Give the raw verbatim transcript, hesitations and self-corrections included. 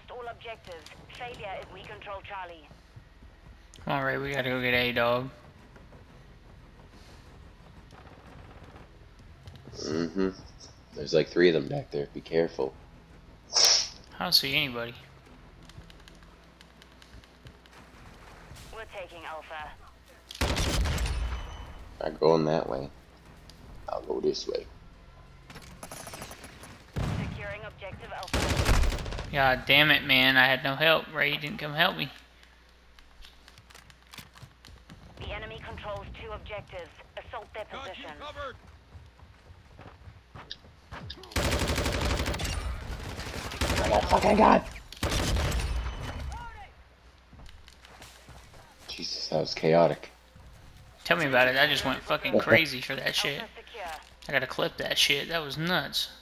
lost all objectives. Failure if we control Charlie. Alright, we gotta go get A dog. Mm-hmm. There's like three of them back there. Be careful. I don't see anybody. We're taking Alpha. I'm going that way. I'll go this way. Securing objective Alpha. God damn it, man. I had no help. Ray didn't come help me. The enemy controls two objectives. Assault their position. Oh my fucking god! Jesus, that was chaotic. Tell me about it. I just went fucking crazy for that shit. Alpha secure. I gotta clip that shit. That was nuts.